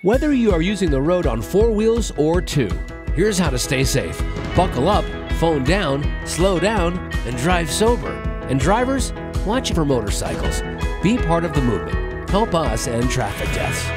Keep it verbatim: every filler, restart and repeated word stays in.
Whether you are using the road on four wheels or two, here's how to stay safe. Buckle up, phone down, slow down, and drive sober. And drivers, watch for motorcycles. Be part of the movement. Help us end traffic deaths.